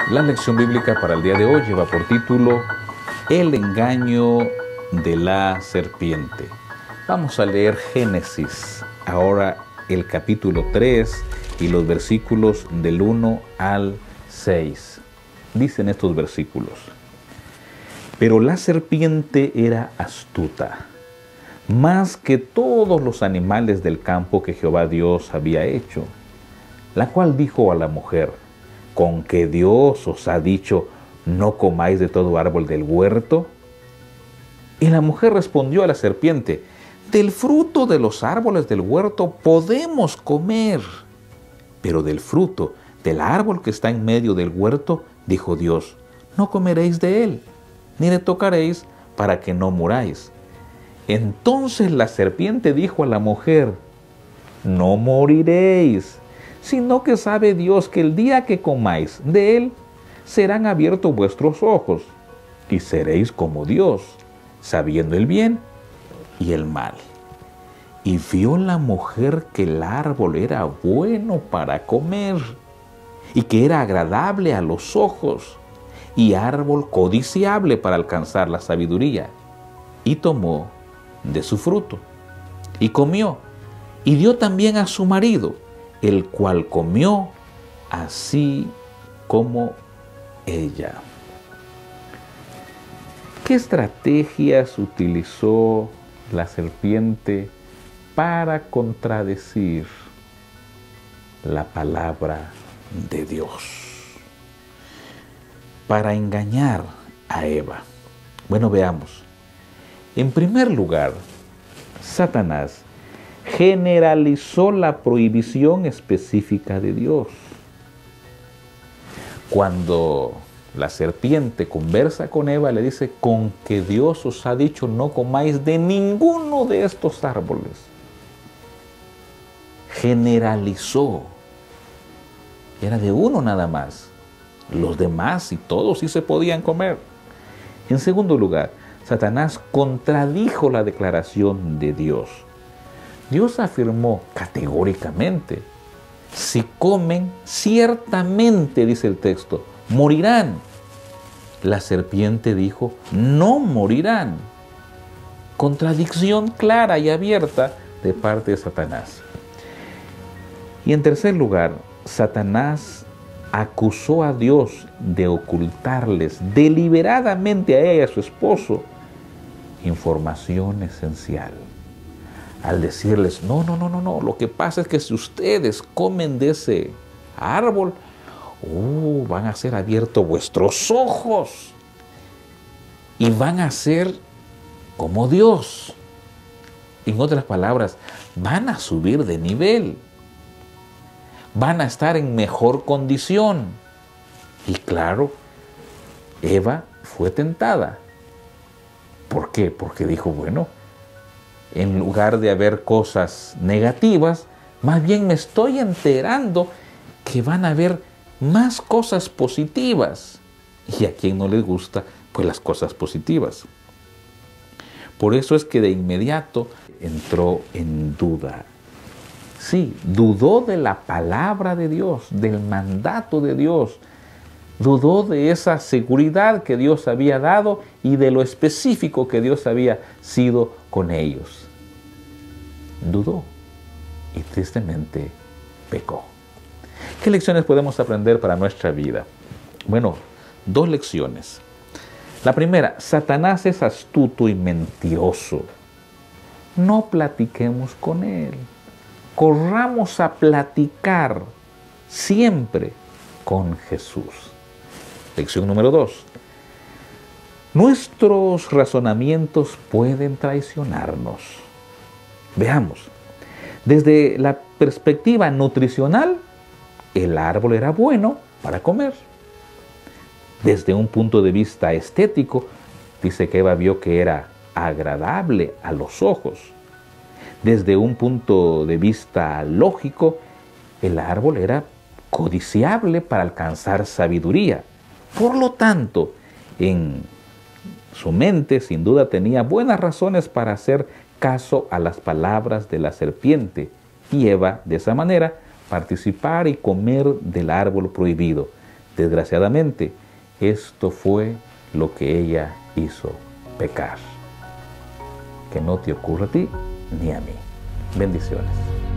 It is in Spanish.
La lección bíblica para el día de hoy lleva por título El engaño de la serpiente. Vamos a leer Génesis, ahora el capítulo 3 y los versículos del 1 al 6. Dicen estos versículos: Pero la serpiente era astuta, más que todos los animales del campo que Jehová Dios había hecho, la cual dijo a la mujer: ¿Con que Dios os ha dicho, no comáis de todo árbol del huerto? Y la mujer respondió a la serpiente: Del fruto de los árboles del huerto podemos comer, pero del fruto del árbol que está en medio del huerto, dijo Dios, no comeréis de él, ni le tocaréis, para que no muráis. Entonces la serpiente dijo a la mujer: No moriréis, sino que sabe Dios que el día que comáis de él, serán abiertos vuestros ojos, y seréis como Dios, sabiendo el bien y el mal. Y vio la mujer que el árbol era bueno para comer, y que era agradable a los ojos, y árbol codiciable para alcanzar la sabiduría. Y tomó de su fruto, y comió, y dio también a su marido, el cual comió así como ella. ¿Qué estrategias utilizó la serpiente para contradecir la palabra de Dios? Para engañar a Eva. Bueno, veamos. En primer lugar, Satanás generalizó la prohibición específica de Dios. Cuando la serpiente conversa con Eva, le dice: con que Dios os ha dicho, no comáis de ninguno de estos árboles. Generalizó. Era de uno nada más. Los demás y todos sí se podían comer. En segundo lugar, Satanás contradijo la declaración de Dios. Dios afirmó categóricamente: si comen, ciertamente, dice el texto, morirán. La serpiente dijo: no morirán. Contradicción clara y abierta de parte de Satanás. Y en tercer lugar, Satanás acusó a Dios de ocultarles deliberadamente a ella y a su esposo información esencial. Al decirles: no, lo que pasa es que si ustedes comen de ese árbol, van a ser abiertos vuestros ojos y van a ser como Dios. En otras palabras, van a subir de nivel, van a estar en mejor condición. Y claro, Eva fue tentada. ¿Por qué? Porque dijo: bueno, en lugar de haber cosas negativas, más bien me estoy enterando que van a haber más cosas positivas. ¿Y a quién no le gusta? Pues las cosas positivas. Por eso es que de inmediato entró en duda. Sí, dudó de la palabra de Dios, del mandato de Dios. Dudó de esa seguridad que Dios había dado y de lo específico que Dios había sido con ellos. Dudó y tristemente pecó. ¿Qué lecciones podemos aprender para nuestra vida? Bueno, 2 lecciones. La primera: Satanás es astuto y mentiroso. No platiquemos con él. Corramos a platicar siempre con Jesús. Lección número 2. Nuestros razonamientos pueden traicionarnos. Veamos. Desde la perspectiva nutricional, el árbol era bueno para comer. Desde un punto de vista estético, dice que Eva vio que era agradable a los ojos. Desde un punto de vista lógico, el árbol era codiciable para alcanzar sabiduría. Por lo tanto, en su mente, sin duda, tenía buenas razones para hacer caso a las palabras de la serpiente. Y Eva, de esa manera, participar y comer del árbol prohibido. Desgraciadamente, esto fue lo que ella hizo, pecar. Que no te ocurra a ti ni a mí. Bendiciones.